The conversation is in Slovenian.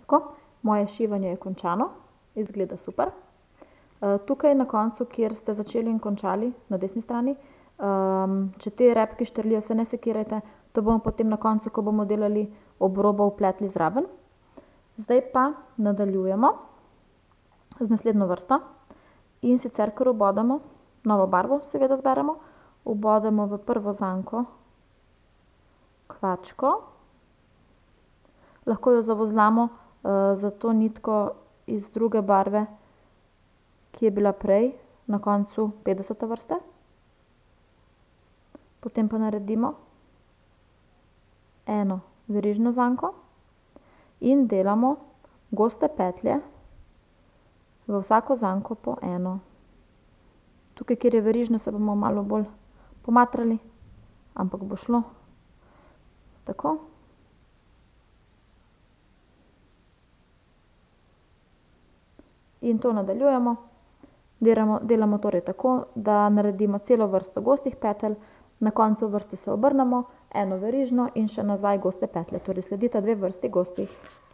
Tako, moje šivanje je končano, izgleda super. Tukaj na koncu, kjer ste začeli in končali, na desni strani, če te repke štrlijo, se ne sekirajte, to bomo potem na koncu, ko bomo delali obrobo, vpletli zraven. Zdaj pa nadaljujemo z naslednjo vrsto in sicer kar obodemo, novo barvo seveda zberemo, obodemo v prvo zanko kvačko. Lahko jo zavozlamo za to nitko iz druge barve, ki je bila prej na koncu 50. vrste. Potem pa naredimo eno verižno zanko in delamo goste petlje v vsako zanko po eno. Tukaj, kjer je verižno, se bomo malo bolj pomatrali, ampak bo šlo. Tako. In to nadaljujemo. Delamo torej tako, da naredimo celo vrsto gostih petelj, na koncu vrste se obrnemo, eno verižno in še nazaj goste petlje. Torej sledita 2 vrsti gostih.